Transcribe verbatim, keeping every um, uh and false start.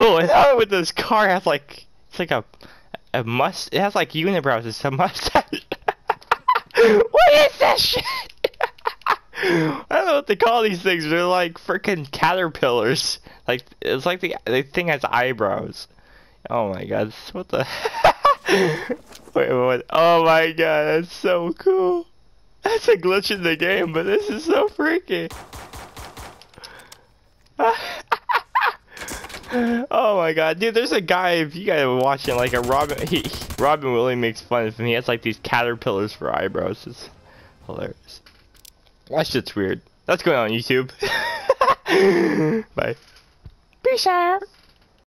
Oh, and now with this car, it has like it's like a a must. It has like unibrows. It's a mustache. What is this shit? I don't know what to call these things. They're like freaking caterpillars. Like it's like the the thing has eyebrows. Oh my god! What the? Wait, what? Oh my god! That's so cool. That's a glitch in the game, but this is so freaky. Oh my god, dude! There's a guy. If you guys are watching, like a Robin, he, Robin Williams makes fun of him. He has like these caterpillars for eyebrows. It's hilarious. That shit's weird. That's going on YouTube. Bye. Peace out.